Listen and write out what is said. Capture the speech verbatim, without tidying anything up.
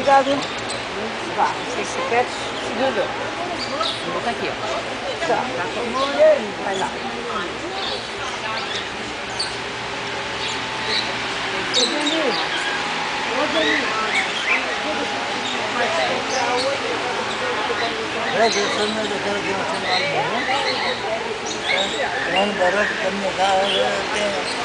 Obrigado. Vá, se você quer, segunda. Vou botar aqui, ó. Tá. Vai lá. Gracias.